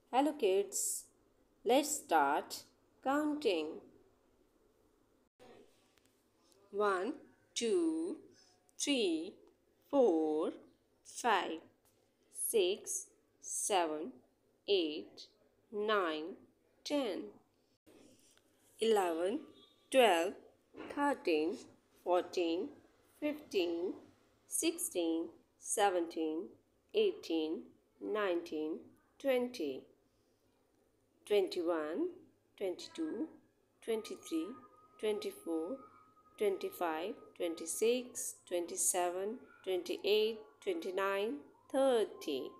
Hello kids, let's start counting. 1, 2, 3, 4, 5, 6, 7, 8, 9, 10, 11, 12, 13, 14, 15, 16, 17, 18, 19, 20. 21, 22, 23, 24, 25, 26, 27, 28, 29, 30,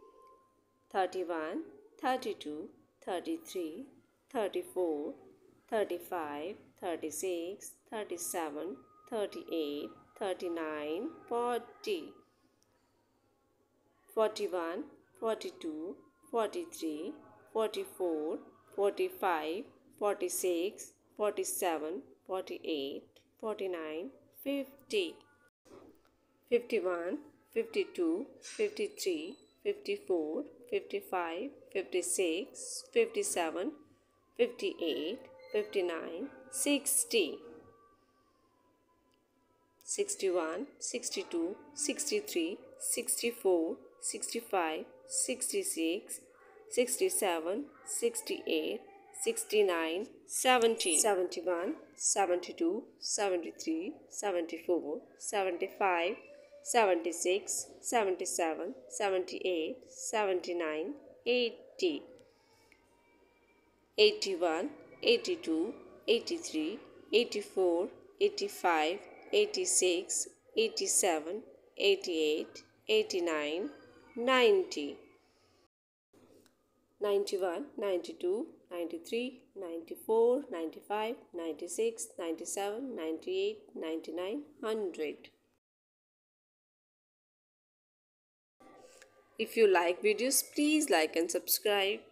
31, 32, 33, 34, 35, 36, 37, 38, 39, 40, 41, 42, 43, 44, 45, 46, 47, 48, 49, 50, 51, 52, 53, 54, 55, 56, 57, 58, 59, 60. 61, 62, 63, 64, 65, 66, 67, 68, 69, 70, 71, 72, 73, 74, 75, 76, 77, 78, 79, 80. 81, 82, 83, 84, 85, 86, 87, 88, 89, 90. 91, 92, 93, 94, 95, 96, 97, 98, 99, 100. If you like videos, please like and subscribe.